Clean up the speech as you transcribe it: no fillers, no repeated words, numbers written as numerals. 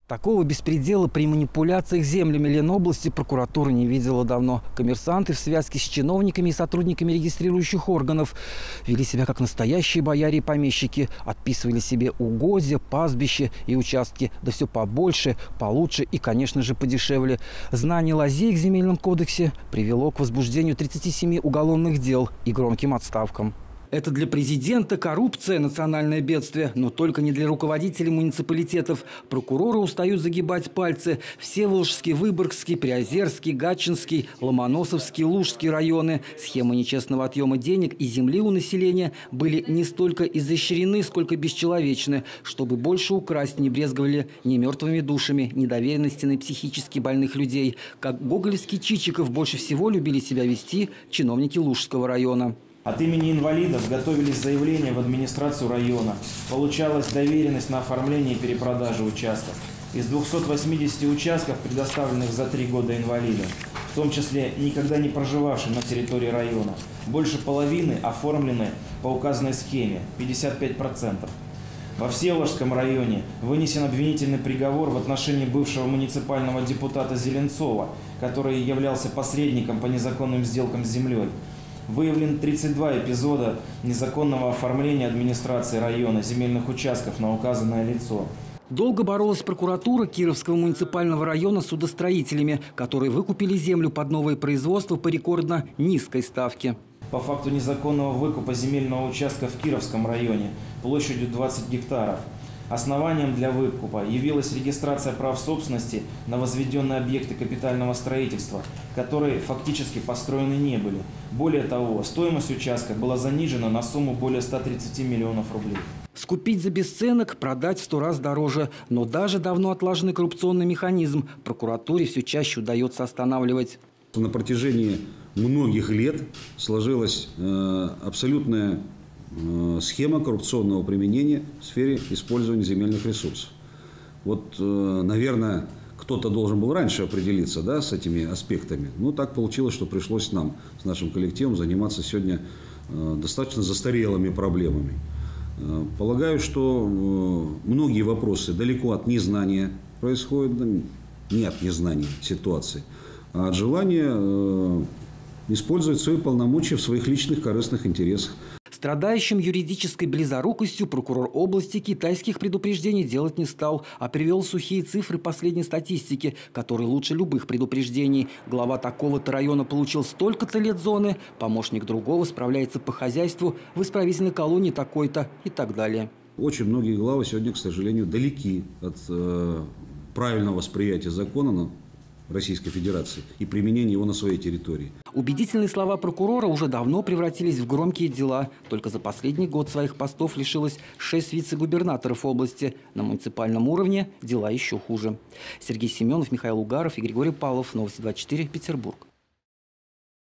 Такого беспредела при манипуляциях землями Ленобласти прокуратура не видела давно. Коммерсанты в связке с чиновниками и сотрудниками регистрирующих органов вели себя как настоящие бояре и помещики. Отписывали себе угодья, пастбища и участки. Да все побольше, получше и, конечно же, подешевле. Знание лазеек в земельном кодексе привело к возбуждению 37 уголовных дел и громким отставкам. Это для президента коррупция – национальное бедствие, но только не для руководителей муниципалитетов. Прокуроры устают загибать пальцы. Всеволожский, Выборгский, Приозерский, Гатчинский, Ломоносовский, Лужский районы. Схемы нечестного отъема денег и земли у населения были не столько изощрены, сколько бесчеловечны. Чтобы больше украсть, не брезговали ни мертвыми душами, ни доверенностями психически больных людей. Как гоголевский Чичиков больше всего любили себя вести чиновники Лужского района. От имени инвалидов готовились заявления в администрацию района. Получалась доверенность на оформление и перепродажу участков. Из 280 участков, предоставленных за 3 года инвалидам, в том числе никогда не проживавшим на территории района, больше половины оформлены по указанной схеме – 55%. Во Всеволожском районе вынесен обвинительный приговор в отношении бывшего муниципального депутата Зеленцова, который являлся посредником по незаконным сделкам с землей. Выявлен 32 эпизода незаконного оформления администрации района земельных участков на указанное лицо. Долго боролась прокуратура Кировского муниципального района с судостроителями, которые выкупили землю под новое производство по рекордно низкой ставке. По факту незаконного выкупа земельного участка в Кировском районе площадью 20 гектаров. Основанием для выкупа явилась регистрация прав собственности на возведенные объекты капитального строительства, которые фактически построены не были. Более того, стоимость участка была занижена на сумму более 130 миллионов рублей. Скупить за бесценок, продать в 100 раз дороже. Но даже давно отлаженный коррупционный механизм прокуратуре все чаще удается останавливать. На протяжении многих лет сложилась абсолютная схема коррупционного применения в сфере использования земельных ресурсов. Вот, наверное, кто-то должен был раньше определиться, да, с этими аспектами. Но так получилось, что пришлось нам с нашим коллективом заниматься сегодня достаточно застарелыми проблемами. Полагаю, что многие вопросы далеко от незнания происходят, не от незнания ситуации, а от желания использовать свои полномочия в своих личных корыстных интересах. Страдающим юридической близорукостью прокурор области китайских предупреждений делать не стал, а привел сухие цифры последней статистики, которые лучше любых предупреждений. Глава такого-то района получил столько-то лет зоны, помощник другого справляется по хозяйству в исправительной колонии такой-то и так далее. Очень многие главы сегодня, к сожалению, далеки от правильного восприятия закона Российской Федерации и применения его на своей территории. Убедительные слова прокурора уже давно превратились в громкие дела. Только за последний год своих постов лишилось 6 вице-губернаторов области. На муниципальном уровне дела еще хуже. Сергей Семенов, Михаил Угаров и Григорий Павлов. Новости 24, Петербург.